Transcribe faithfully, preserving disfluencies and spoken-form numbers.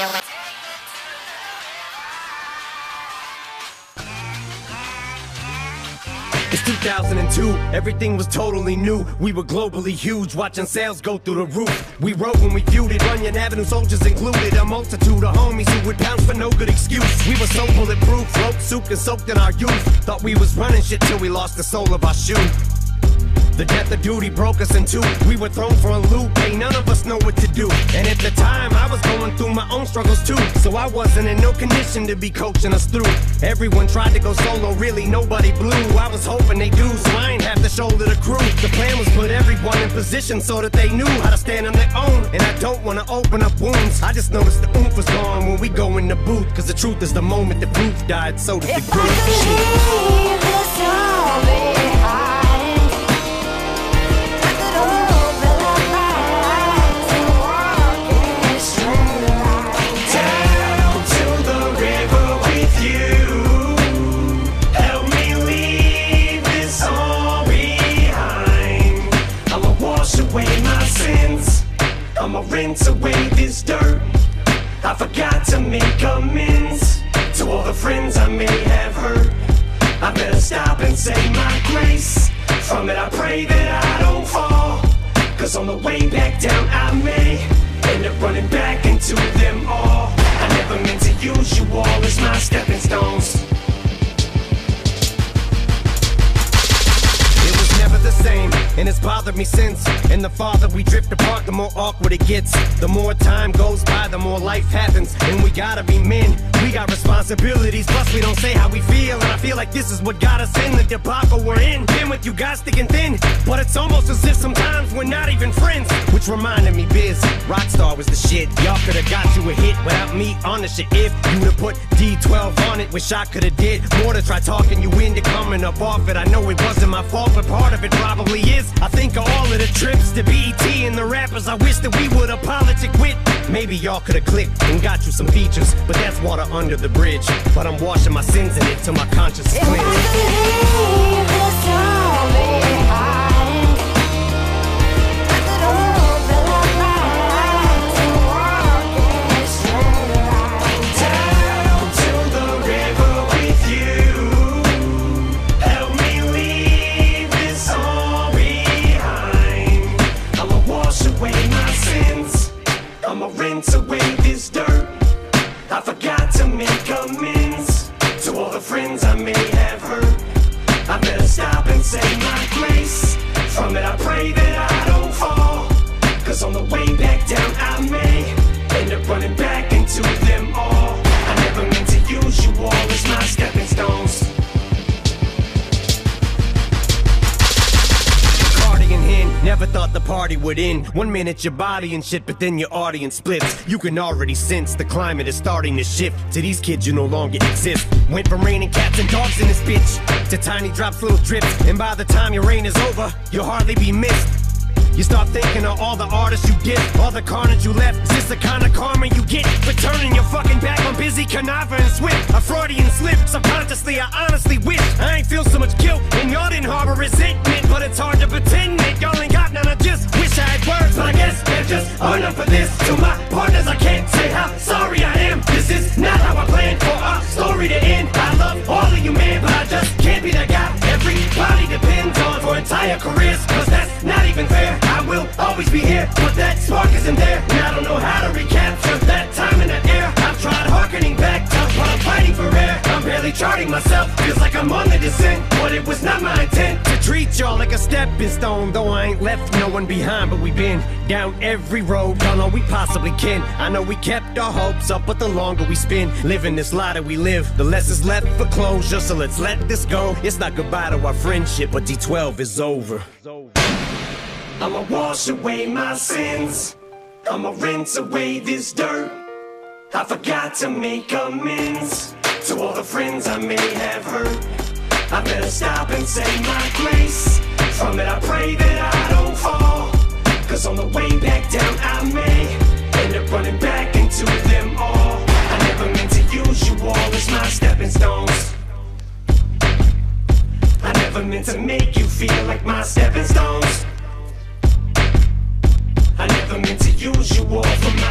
It's two thousand two, everything was totally new. We were globally huge, watching sales go through the roof. We wrote when we feuded, Runyon Avenue soldiers included. A multitude of homies who would pounce for no good excuse. We were so bulletproof, float souped and soaked in our youth. Thought we was running shit till we lost the sole of our shoe. The death of duty broke us in two. We were thrown for a loop, ain't none of us know what to do. And at the time, I was going through my own struggles too. So I wasn't in no condition to be coaching us through. Everyone tried to go solo, really nobody blew. I was hoping they do, so I ain't have to shoulder the crew. The plan was put everyone in position so that they knew how to stand on their own. And I don't wanna open up wounds, I just noticed the oomph was gone when we go in the booth. Cause the truth is the moment the proof died, so did the group. Leave this all behind. I'ma rinse away this dirt. I forgot to make amends to all the friends I may have hurt. I better stop and say my grace. From it I pray that I don't fall, cause on the way back down I may end up running back into them all. I never meant to use you all as my stepping stones. The same, and it's bothered me since. And the farther we drift apart, the more awkward it gets. The more time goes by, the more life happens. And we gotta be men, we got responsibilities. Plus we don't say how we feel, and I feel like this is what got us in the debacle we're in. Been with you guys thick and thin, but it's almost as if sometimes we're not even friends. Which reminded me, Biz, Rockstar was the shit. Y'all could've got you a hit without me on the shit. If you would've put D twelve on it, wish I could've did more to try talking you into coming up off it. I know it wasn't my fault, but part of it probably is. I think of all of the trips to B E T and the rappers I wish that we would've politic with. Maybe y'all could've clicked and got you some features, but that's water under the bridge. But I'm washing my sins in it till my conscience is clear. Leave this all behind. I'ma rinse away this dirt. I forgot to make amends to all the friends I may have hurt. I better stop and say my grace. From it I pray that I don't fall, cause on the way back down I may end up running back into them all. I never meant to use you all as my stepping stones. Never thought the party would end. One minute your body and shit, but then your audience splits. You can already sense the climate is starting to shift. To these kids you no longer exist. Went from raining cats and dogs in this bitch to tiny drops, little drips. And by the time your reign is over, you'll hardly be missed. You start thinking of all the artists you get, all the carnage you left. Is this the kind of karma you get for turning your fucking back on Busy, Canava, and Swift? A Freudian slip, subconsciously I honestly wish I ain't feel so much guilt and y'all didn't harbor resentment. But it's hard to pretend that y'all ain't got none. I just wish I had words, but I guess they're just enough for this. To my partners I can't say how sorry I am. This is not how I planned for our story to end. I love all of you, man, but I just can't be that guy everybody depends on for entire careers, cause that's not even fair. I will always be here, but that spark isn't there. And I don't know how to recapture that time in the air. I've tried harkening back to what I'm fighting for air. I'm barely charting myself, feels like I'm on the descent, but it was not my intent to treat y'all like a stepping stone. Though I ain't left no one behind, but we've been down every road, done all we possibly can. I know we kept our hopes up, but the longer we spend living this lie that we live, the less is left for closure. So let's let this go. It's not goodbye to our friendship, but D twelve is over. I'ma wash away my sins. I'ma rinse away this dirt. I forgot to make amends to all the friends I may have hurt. I better stop and say my grace. From it I pray that I don't fall, cause on the way back down I may end up running back into them all. I never meant to use you all as my stepping stones. I never meant to make you feel like my stepping stones. I never meant to use you all for